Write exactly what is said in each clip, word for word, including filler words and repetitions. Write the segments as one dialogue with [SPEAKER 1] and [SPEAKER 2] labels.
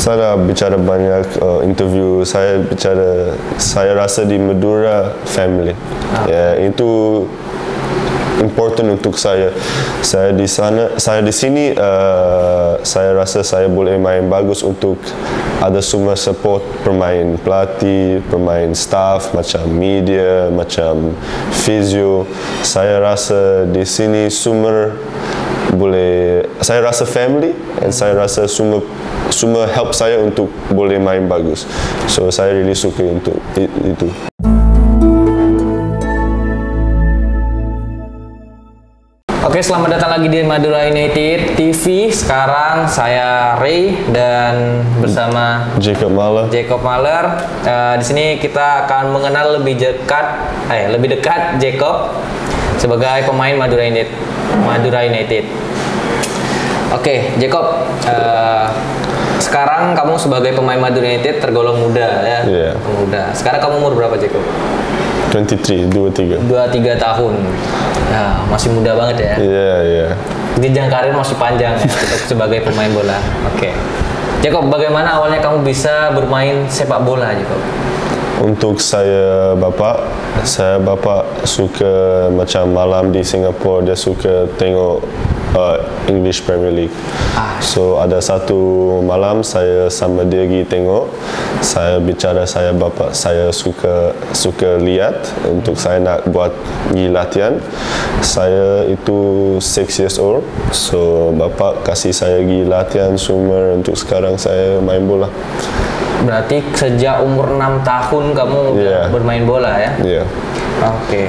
[SPEAKER 1] Saya dah bicara banyak uh, interview. Saya bicara, saya rasa di Madura family. Ah. Ya, itu important untuk saya. Saya di sana, saya di sini, uh, saya rasa saya boleh main bagus untuk ada semua support pemain, pelatih, pemain staff, macam media, macam physio. Saya rasa di sini semua boleh, saya rasa family, dan saya rasa semua semua help saya untuk boleh main bagus. So saya really suka untuk itu.
[SPEAKER 2] Oke, selamat datang lagi di Madura United T V. Sekarang saya Ray dan bersama
[SPEAKER 1] Jacob Mahler.
[SPEAKER 2] Jacob Mahler. Uh, di sini kita akan mengenal lebih dekat, eh lebih dekat Jacob sebagai pemain Madura United. Madura United. Oke, Jacob. Uh, sekarang kamu sebagai pemain Madura United tergolong muda ya.
[SPEAKER 1] Yeah.
[SPEAKER 2] Muda. Sekarang kamu umur berapa, Jacob?
[SPEAKER 1] dua puluh tiga, dua puluh tiga.
[SPEAKER 2] dua puluh tiga tahun. Ya, masih muda banget ya.
[SPEAKER 1] Iya, yeah, iya. Yeah.
[SPEAKER 2] Jenjang karir masih panjang ya untuk sebagai pemain bola. Oke. Okay. Jacob, bagaimana awalnya kamu bisa bermain sepak bola, Jacob?
[SPEAKER 1] Untuk saya bapak, saya bapak suka macam malam di Singapura, dia suka tengok uh, English Premier League. Ah. So ada satu malam saya sama dia pergi tengok. Saya bicara saya bapak, saya suka suka lihat untuk saya nak buat pergi latihan. Saya itu six years old. So bapak kasih saya pergi latihan semua untuk sekarang saya main bola.
[SPEAKER 2] Berarti sejak umur enam tahun kamu yeah. bermain bola ya?
[SPEAKER 1] Iya. Yeah.
[SPEAKER 2] Oke. Okay.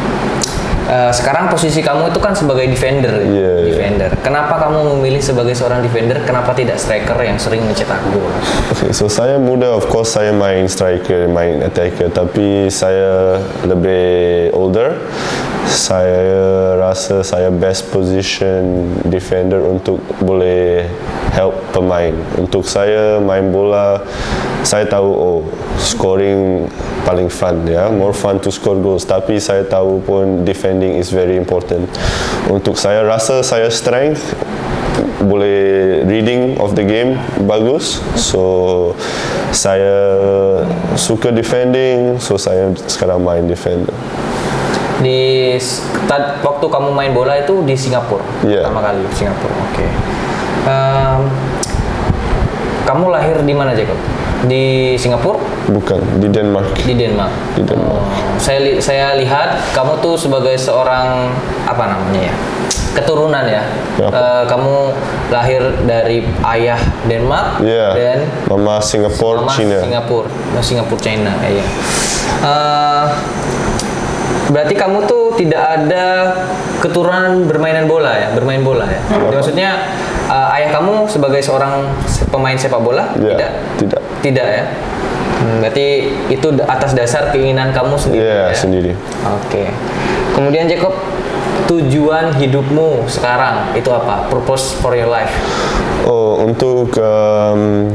[SPEAKER 2] Uh, sekarang posisi kamu itu kan sebagai defender,
[SPEAKER 1] yeah,
[SPEAKER 2] defender.
[SPEAKER 1] Yeah.
[SPEAKER 2] Kenapa kamu memilih sebagai seorang defender? Kenapa tidak striker yang sering mencetak gol?
[SPEAKER 1] Okay, so saya muda, of course saya main striker, main attacker. Tapi saya lebih older. Saya rasa saya best position defender untuk boleh help pemain. Untuk saya main bola, saya tahu oh scoring paling fun ya, more fun to score goals. Tapi saya tahu pun defending is very important. Untuk saya rasa saya strength boleh reading of the game bagus. So saya suka defending. So saya sekarang main defender.
[SPEAKER 2] Di tad, waktu kamu main bola itu di Singapura
[SPEAKER 1] yeah.
[SPEAKER 2] pertama kali Singapura. Oke. Okay. Um, kamu lahir di mana, Jacob? Di Singapura?
[SPEAKER 1] Bukan, di Denmark.
[SPEAKER 2] Di Denmark.
[SPEAKER 1] Di Denmark.
[SPEAKER 2] Oh, saya li saya lihat kamu tuh sebagai seorang apa namanya ya? Keturunan ya. Uh, kamu lahir dari ayah Denmark
[SPEAKER 1] yeah.
[SPEAKER 2] dan
[SPEAKER 1] mama Singapura,
[SPEAKER 2] mama
[SPEAKER 1] China.
[SPEAKER 2] Singapura, Singapura, China. Iya. Uh, Berarti kamu tuh tidak ada keturunan bermainan bola ya, bermain bola ya. Jadi maksudnya uh, ayah kamu sebagai seorang pemain sepak bola
[SPEAKER 1] ya,
[SPEAKER 2] tidak?
[SPEAKER 1] Tidak.
[SPEAKER 2] Tidak ya. Hmm, berarti itu atas dasar keinginan kamu sendiri.
[SPEAKER 1] Ya,
[SPEAKER 2] ya?
[SPEAKER 1] sendiri.
[SPEAKER 2] Oke. Okay. Kemudian Jacob, tujuan hidupmu sekarang itu apa? Purpose for your life?
[SPEAKER 1] Oh, untuk um,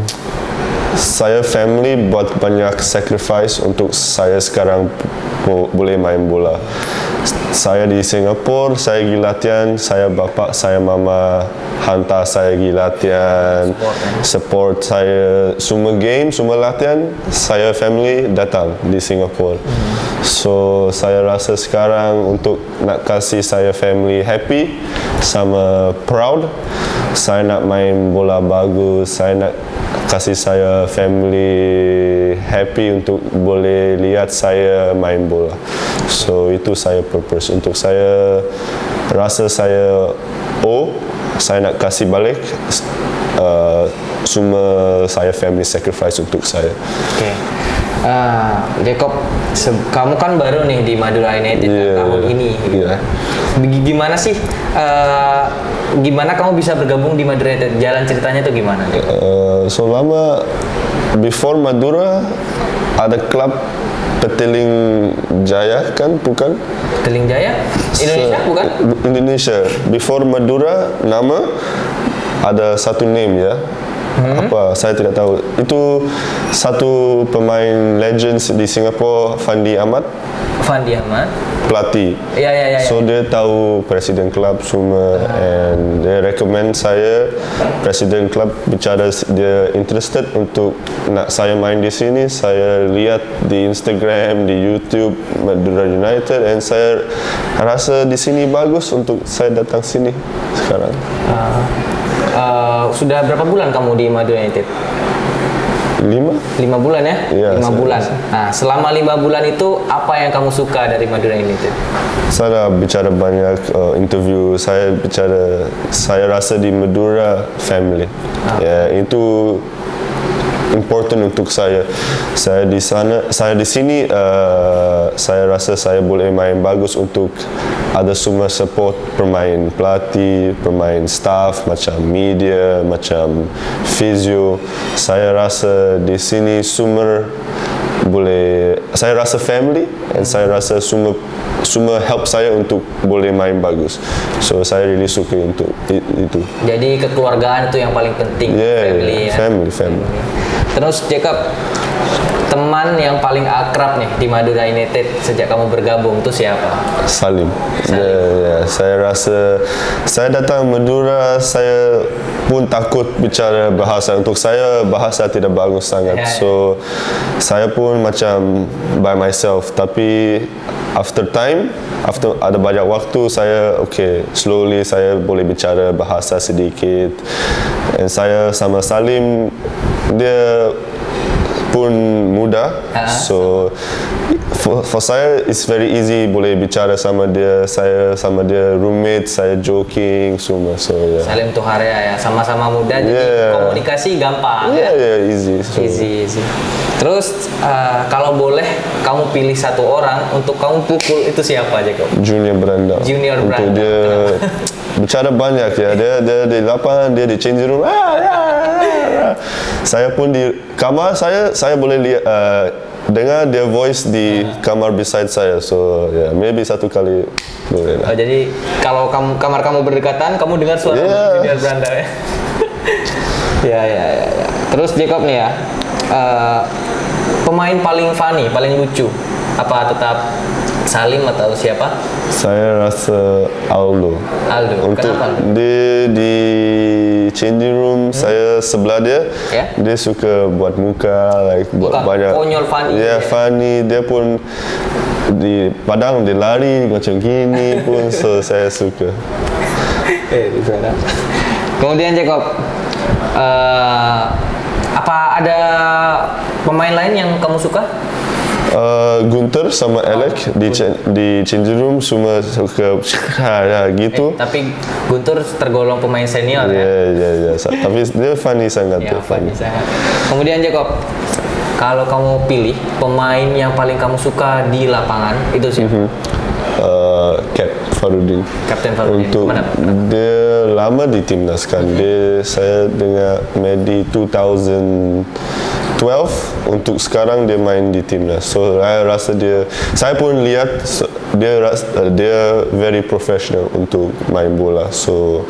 [SPEAKER 1] saya family buat banyak sacrifice untuk saya sekarang boleh main bola. Saya di Singapura, saya pergi latihan, saya bapak, saya mama hantar saya pergi latihan, support, eh? support saya semua game, semua latihan, saya family datang di Singapura. Hmm. So saya rasa sekarang untuk nak kasih saya family happy sama proud, saya nak main bola bagus, saya nak kasih saya family happy untuk boleh lihat saya main bola. So itu saya purpose. Untuk saya rasa saya oh saya nak kasih balik uh, semua saya family sacrifice untuk saya.
[SPEAKER 2] Oke. Okay. Uh, Jacob, kamu kan baru nih di Madura United yeah. tahun ini. Gitu. Yeah. Gimana sih? Uh, gimana kamu bisa bergabung di Madura United? Jalan ceritanya tuh gimana?
[SPEAKER 1] Uh, so lama before Madura ada klub Petaling Jaya kan, bukan?
[SPEAKER 2] Petaling Jaya? Indonesia so, bukan?
[SPEAKER 1] Indonesia. Before Madura nama ada satu name ya. Hmm. Apa saya tidak tahu. Itu satu pemain legends di Singapura, Fandi Ahmad.
[SPEAKER 2] Fandi Ahmad.
[SPEAKER 1] pelatih.
[SPEAKER 2] Ya ya ya.
[SPEAKER 1] So dia tahu presiden klub semua, and dia recommend saya presiden klub bicara dia interested untuk nak saya main di sini. Saya lihat di Instagram, di YouTube Madura United, and saya rasa di sini bagus untuk saya datang sini sekarang.
[SPEAKER 2] Uh, uh, sudah berapa bulan kamu di Madura United?
[SPEAKER 1] Lima?
[SPEAKER 2] Lima bulan ya?
[SPEAKER 1] Ya,
[SPEAKER 2] lima
[SPEAKER 1] saya
[SPEAKER 2] bulan.
[SPEAKER 1] rasa.
[SPEAKER 2] Nah, selama lima bulan itu apa yang kamu suka dari Madura United?
[SPEAKER 1] Saya dah bicara banyak uh, interview. Saya bicara, saya rasa di Madura family.
[SPEAKER 2] Ah.
[SPEAKER 1] Ya, itu important untuk saya. Saya di sana, saya di sini, uh, saya rasa saya boleh main bagus untuk ada semua support pemain, pelatih, pemain staff, macam media, macam physio. Saya rasa di sini semua boleh, saya rasa family, dan saya rasa semua semua help saya untuk boleh main bagus. So saya really suka untuk itu.
[SPEAKER 2] Jadi kekeluargaan itu yang paling penting.
[SPEAKER 1] Yeah,
[SPEAKER 2] family ya.
[SPEAKER 1] family, family.
[SPEAKER 2] Terus Jacob, teman yang paling akrab nih di Madura United sejak kamu bergabung itu siapa?
[SPEAKER 1] Salim. Ya, ya, saya rasa saya datang Madura, saya pun takut bicara bahasa. Untuk saya bahasa tidak bagus sangat.
[SPEAKER 2] Ya, ya.
[SPEAKER 1] So saya pun macam by myself. Tapi after time, after ada banyak waktu, saya okay, slowly saya boleh bicara bahasa sedikit. And saya sama Salim, dia pun muda,
[SPEAKER 2] Ha?
[SPEAKER 1] so for, for saya it's very easy boleh bicara sama dia. Saya sama dia roommate, saya joking semua. So yeah.
[SPEAKER 2] Salim Tuharia ya, sama-sama muda jadi
[SPEAKER 1] Yeah.
[SPEAKER 2] komunikasi gampang
[SPEAKER 1] Yeah,
[SPEAKER 2] ya.
[SPEAKER 1] yeah, easy. So,
[SPEAKER 2] Easy, easy. Terus uh, kalau boleh kamu pilih satu orang untuk kamu pukul, itu siapa Jacob?
[SPEAKER 1] Junior Branda.
[SPEAKER 2] Junior
[SPEAKER 1] Untuk
[SPEAKER 2] Branda.
[SPEAKER 1] dia bicara banyak ya. Dia dia di lapangan, dia di changing room. Ah, ah, ah. Saya pun di kamar, saya saya boleh lihat uh, dengar dia voice di kamar beside saya. So yeah, maybe satu kali boleh lah.
[SPEAKER 2] Oh, jadi kalau kamu kamar kamu berdekatan, kamu dengar suara
[SPEAKER 1] Yeah.
[SPEAKER 2] Junior Branda ya. ya, ya, ya, ya. Terus Jacob nih ya, uh, pemain paling funny, paling lucu, apa tetap Salim atau siapa?
[SPEAKER 1] Saya rasa Aldo.
[SPEAKER 2] Aldo.
[SPEAKER 1] Untuk
[SPEAKER 2] Kenapa?
[SPEAKER 1] dia di changing room, hmm? saya sebelah dia.
[SPEAKER 2] Ya?
[SPEAKER 1] Dia suka buat muka, like buat
[SPEAKER 2] Muka
[SPEAKER 1] banyak.
[SPEAKER 2] konyol, funny.
[SPEAKER 1] Ya, yeah, funny. Dia pun di padang dia lari macam gini pun, so saya suka.
[SPEAKER 2] Eh, di sana. Kemudian Jacob, uh, apa ada pemain lain yang kamu suka?
[SPEAKER 1] Uh, Gunter sama Alec di cha- di changing room semua suka ya, gitu.
[SPEAKER 2] Eh, tapi Guntur tergolong pemain senior
[SPEAKER 1] Ya,
[SPEAKER 2] ya.
[SPEAKER 1] ya, ya. Sa- Tapi dia funny sangat.
[SPEAKER 2] Ya,
[SPEAKER 1] dia
[SPEAKER 2] funny sangat. Kemudian Jacob, kalau kamu pilih pemain yang paling kamu suka di lapangan itu siapa?
[SPEAKER 1] Uh, Cap Farudin.
[SPEAKER 2] Kapten Farudin.
[SPEAKER 1] Untuk
[SPEAKER 2] Mana?
[SPEAKER 1] dia lama di timnas kan. Dia saya dengar Medi dua ribu dua belas, untuk sekarang dia main di timnas. So saya rasa dia, saya pun lihat so, dia ras- dia very professional untuk main bola. So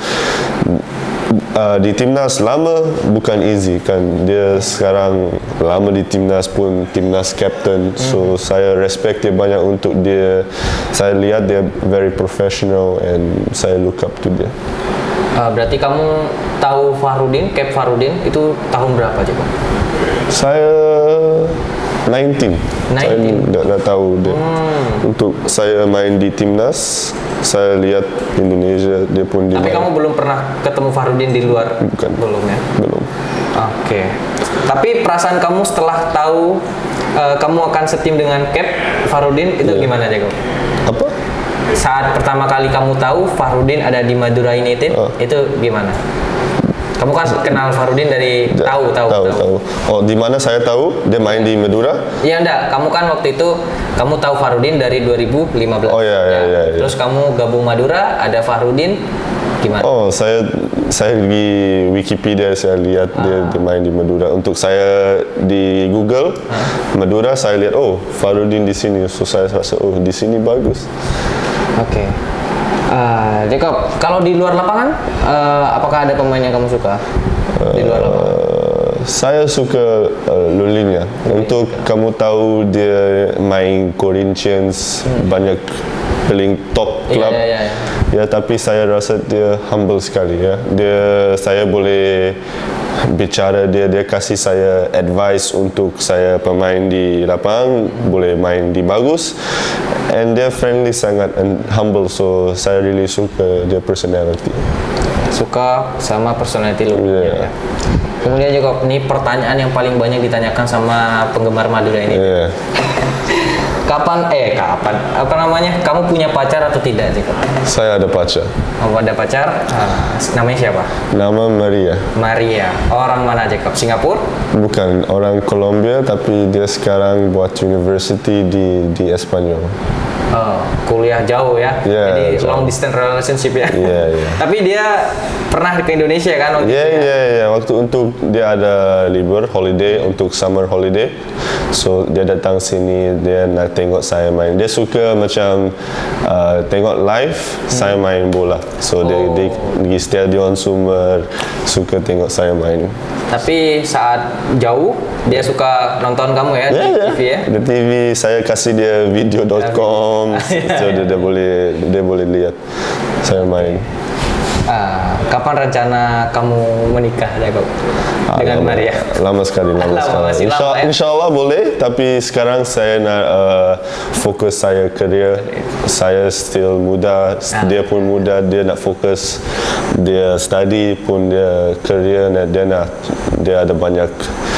[SPEAKER 1] uh, di timnas lama bukan easy kan. Dia sekarang lama di timnas pun timnas captain. So saya respect dia banyak untuk dia. Saya lihat dia very professional and saya look up to dia.
[SPEAKER 2] Uh, berarti kamu tahu Farudin, Cap Farudin itu tahun berapa Jacob?
[SPEAKER 1] Saya nineteen. Saya
[SPEAKER 2] nineteen.
[SPEAKER 1] dah, dah tahu dia.
[SPEAKER 2] Hmm.
[SPEAKER 1] Untuk saya main di timnas, saya lihat Indonesia dia pun di
[SPEAKER 2] Tapi
[SPEAKER 1] mana.
[SPEAKER 2] kamu belum pernah ketemu Farudin di luar?
[SPEAKER 1] Bukan.
[SPEAKER 2] Belum ya?
[SPEAKER 1] Belum.
[SPEAKER 2] Oke. Tapi perasaan kamu setelah tahu uh, kamu akan setim dengan Cap Farudin itu
[SPEAKER 1] Iya.
[SPEAKER 2] gimana Jacob?
[SPEAKER 1] Apa?
[SPEAKER 2] Saat pertama kali kamu tahu Farudin ada di Madura United,
[SPEAKER 1] Oh.
[SPEAKER 2] itu gimana? Kamu kan kenal Farudin dari
[SPEAKER 1] Da-
[SPEAKER 2] tahu, tahu,
[SPEAKER 1] tahu, tahu. Oh, di mana saya tahu dia main di Madura?
[SPEAKER 2] Ya enggak, kamu kan waktu itu kamu tahu Farudin dari dua ribu lima belas.
[SPEAKER 1] Oh, iya, iya, iya, iya.
[SPEAKER 2] Terus kamu gabung Madura, ada Farudin, gimana?
[SPEAKER 1] Oh, saya saya di Wikipedia saya lihat dia, dia main di Madura. Untuk saya di Google Madura, saya lihat oh Farudin di sini. So saya rasa oh di sini bagus.
[SPEAKER 2] Oke. Ah, Jacob, kalau di luar lapangan, eh, apakah ada pemain yang kamu suka? Di luar lapangan.
[SPEAKER 1] Uh, saya suka uh, Lulinha. Untuk kamu tahu dia main Corinthians hmm. banyak paling top club.
[SPEAKER 2] Ya, ya, ya.
[SPEAKER 1] Ya, tapi saya rasa dia humble sekali ya. Dia saya boleh bicara dia dia kasih saya advice untuk saya pemain di lapangan hmm. boleh main di bagus. And dia friendly sangat and humble, so saya really suka dia personality.
[SPEAKER 2] Suka sama personality lu.
[SPEAKER 1] Yeah.
[SPEAKER 2] Ya. Kemudian juga ini pertanyaan yang paling banyak ditanyakan sama penggemar Madura ini.
[SPEAKER 1] Yeah.
[SPEAKER 2] Kapan eh kapan apa namanya? Kamu punya pacar atau tidak, Jacob?
[SPEAKER 1] Saya ada pacar.
[SPEAKER 2] Kamu ada pacar? Uh, namanya siapa?
[SPEAKER 1] Nama Maria.
[SPEAKER 2] Maria. Orang mana, Jacob? Singapura?
[SPEAKER 1] Bukan, orang Colombia, tapi dia sekarang buat university di di Espanyol.
[SPEAKER 2] Oh, kuliah jauh ya,
[SPEAKER 1] Yeah,
[SPEAKER 2] jadi
[SPEAKER 1] jauh.
[SPEAKER 2] long distance relationship ya.
[SPEAKER 1] Yeah, yeah.
[SPEAKER 2] Tapi dia pernah ke Indonesia kan waktu
[SPEAKER 1] Iya,
[SPEAKER 2] itu ya?
[SPEAKER 1] iya, iya. Waktu untuk dia ada libur, holiday, untuk summer holiday. So, dia datang sini, dia nak tengok saya main. Dia suka macam uh, tengok live, hmm. saya main bola. So, oh. dia, dia pergi stadion semua, suka tengok saya main.
[SPEAKER 2] Tapi saat jauh, dia suka nonton kamu ya,
[SPEAKER 1] Yeah,
[SPEAKER 2] di
[SPEAKER 1] yeah.
[SPEAKER 2] T V ya?
[SPEAKER 1] Di T V, saya kasih dia video dot com, so dia, dia boleh dia boleh lihat saya main.
[SPEAKER 2] Uh, kapan rencana kamu menikah, Jacob?
[SPEAKER 1] Ah,
[SPEAKER 2] Dengan
[SPEAKER 1] lama,
[SPEAKER 2] Maria?
[SPEAKER 1] Lama sekali, lama,
[SPEAKER 2] Lama,
[SPEAKER 1] sekali.
[SPEAKER 2] masih
[SPEAKER 1] Insya,
[SPEAKER 2] lama, ya?
[SPEAKER 1] insya Allah boleh, tapi sekarang saya nak uh, fokus saya kerja. Saya still muda,
[SPEAKER 2] Ah.
[SPEAKER 1] dia pun muda, dia nak fokus. Dia study pun dia kerja, dia nak dia ada banyak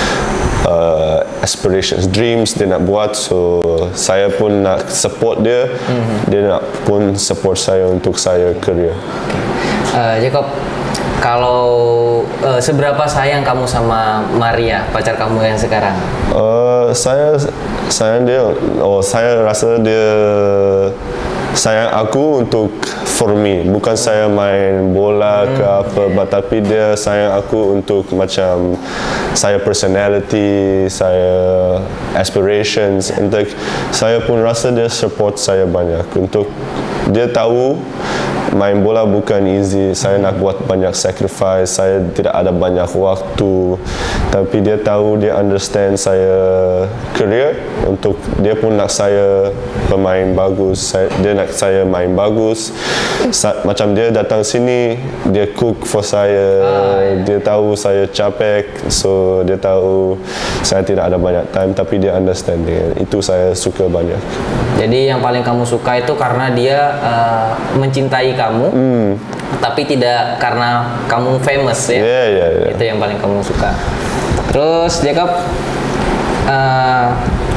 [SPEAKER 1] uh, aspirations, dreams dia nak buat. So saya pun nak support dia, mm-hmm. dia nak pun support saya untuk saya kerja.
[SPEAKER 2] Uh, Jacob, kalau uh, seberapa sayang kamu sama Maria, pacar kamu yang sekarang?
[SPEAKER 1] Uh, saya sayang dia, oh saya rasa dia sayang aku untuk for me, bukan saya main bola ke
[SPEAKER 2] hmm.
[SPEAKER 1] apa, but tapi dia sayang aku untuk macam saya personality, saya aspirations, untuk saya pun rasa dia support saya banyak. Untuk dia tahu main bola bukan easy, saya nak buat banyak sacrifice, saya tidak ada banyak waktu, tapi dia tahu, dia understand saya career, untuk dia pun nak saya pemain bagus, saya, dia nak saya main bagus. Sa- macam dia datang sini, dia cook for saya,
[SPEAKER 2] ah, yeah.
[SPEAKER 1] dia tahu saya capek, so dia tahu saya tidak ada banyak time, tapi dia understand dia. Itu saya suka banyak.
[SPEAKER 2] Jadi yang paling kamu suka itu karena dia uh, mencintai kamu, mm. tapi tidak karena kamu famous ya.
[SPEAKER 1] Yeah, yeah, yeah.
[SPEAKER 2] Itu yang paling kamu suka. Terus Jacob, uh,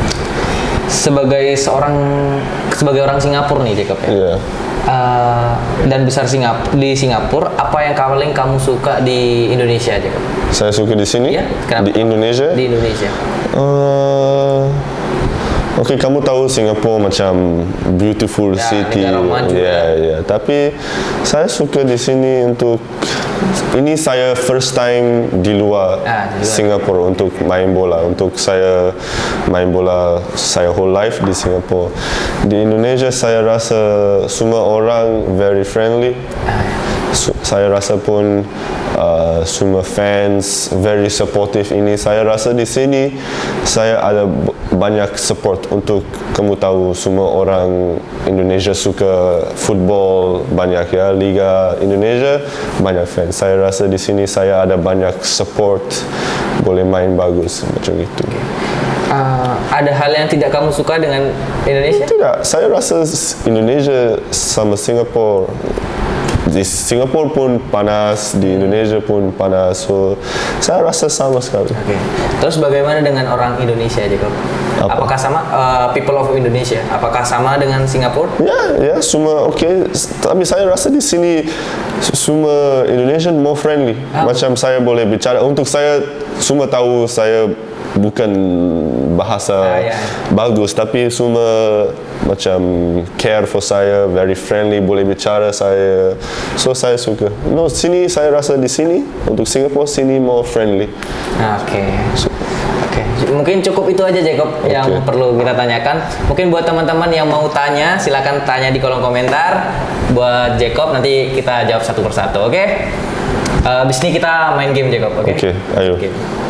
[SPEAKER 2] sebagai seorang sebagai orang Singapura nih Jacob ya.
[SPEAKER 1] Yeah.
[SPEAKER 2] Uh, dan besar Singap di Singapura, apa yang paling kamu suka di Indonesia Jacob?
[SPEAKER 1] Saya suka di sini.
[SPEAKER 2] Ya, kenapa?
[SPEAKER 1] Di Indonesia.
[SPEAKER 2] Di Indonesia.
[SPEAKER 1] Uh, Oke, okay, kamu tahu Singapura macam beautiful
[SPEAKER 2] ya,
[SPEAKER 1] city.
[SPEAKER 2] negara maju,
[SPEAKER 1] ya,
[SPEAKER 2] ya.
[SPEAKER 1] ya. Tapi saya suka di sini untuk ini saya first time di luar,
[SPEAKER 2] ah, di luar.
[SPEAKER 1] Singapura untuk main bola. Untuk saya main bola saya whole life di Singapura. Di Indonesia saya rasa semua orang very friendly.
[SPEAKER 2] Ah,
[SPEAKER 1] So, saya rasa pun uh, semua fans very supportive ini. Saya rasa di sini saya ada b- banyak support. Untuk kamu tahu semua orang Indonesia suka football banyak ya, Liga Indonesia banyak fans. Saya rasa di sini saya ada banyak support, boleh main bagus macam itu.
[SPEAKER 2] Uh, ada hal yang tidak kamu suka dengan Indonesia?
[SPEAKER 1] Tidak, saya rasa Indonesia sama Singapura. Di Singapura pun panas, di Indonesia pun panas, so saya rasa sama sekali.
[SPEAKER 2] Oke. Okay. Terus bagaimana dengan orang Indonesia, Jacob?
[SPEAKER 1] Apa?
[SPEAKER 2] Apakah sama uh, people of Indonesia? Apakah sama dengan Singapura?
[SPEAKER 1] Ya, ya, semua oke. Okay. Tapi saya rasa di sini semua Indonesian more friendly.
[SPEAKER 2] Ah.
[SPEAKER 1] Macam saya boleh bicara, untuk saya semua tahu saya bukan bahasa
[SPEAKER 2] ah, ya.
[SPEAKER 1] bagus, tapi semua macam care for saya, very friendly, boleh bicara saya, so saya suka. No, sini saya rasa di sini untuk Singapura sini more friendly.
[SPEAKER 2] Oke. Okay. Oke. Okay. Mungkin cukup itu aja Jacob okay. yang perlu kita tanyakan. Mungkin buat teman-teman yang mau tanya, silakan tanya di kolom komentar. Buat Jacob nanti kita jawab satu persatu. Oke? Okay? Uh, abis ini kita main game Jacob. Oke?
[SPEAKER 1] Okay? Oke, okay, ayo.
[SPEAKER 2] Okay.